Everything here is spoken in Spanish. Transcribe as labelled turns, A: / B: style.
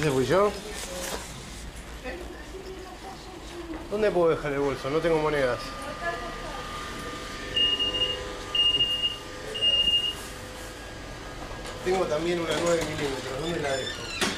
A: ¿Ese fui yo? ¿Dónde puedo dejar el bolso? No tengo monedas. Tengo también una 9 milímetros. ¿Dónde la dejo?